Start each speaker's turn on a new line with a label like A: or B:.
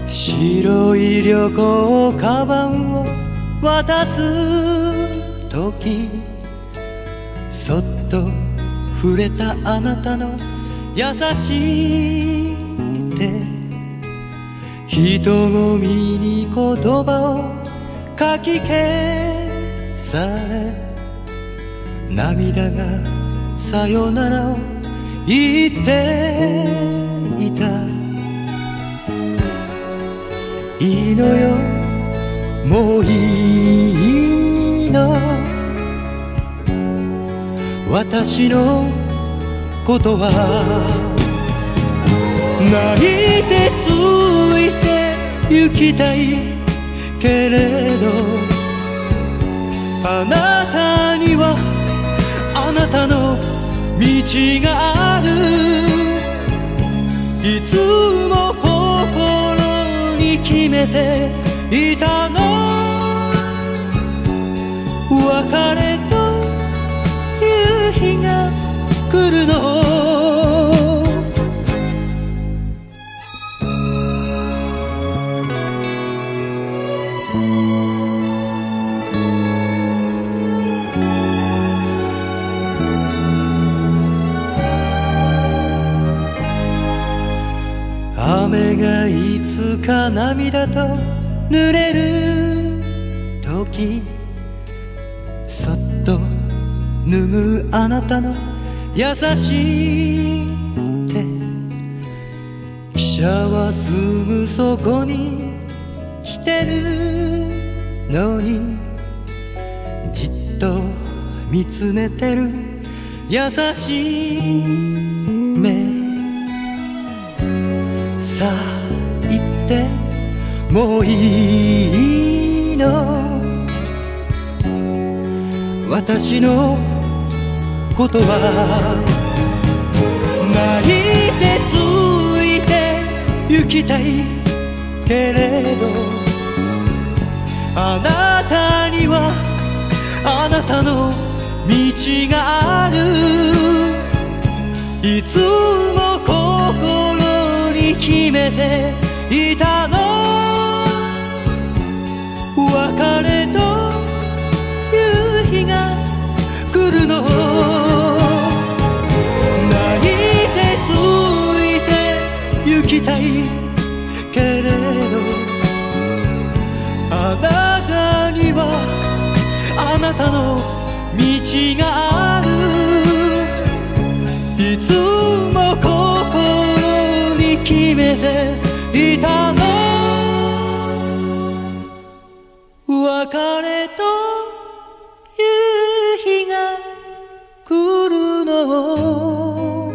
A: 白い旅行カバンを渡す時、そっと触れたあなたの優しい手、人混みに言葉をかき消され、涙がさよならを言っていた。いいのよ、もういいの、私のことは。泣いてついて行きたいけれど、あなたにはあなたの道がある。いつも心に決めていたの、別れという日が来るの。雨がいつか涙と濡れる時、そっと拭うあなたの優しい手、汽車はすぐそこに来てるのに、じっと見つめてる優しい目。さあ言ってもういいの、私のことは。泣いてついて行きたいけれど、あなたにはあなたの道がある。いつも心に決めていたの、別れという日が来るの。泣いてついて行きたいけれど、あなたにはあなたの道がある。いつも心に決めていたの、別れという日が来るの。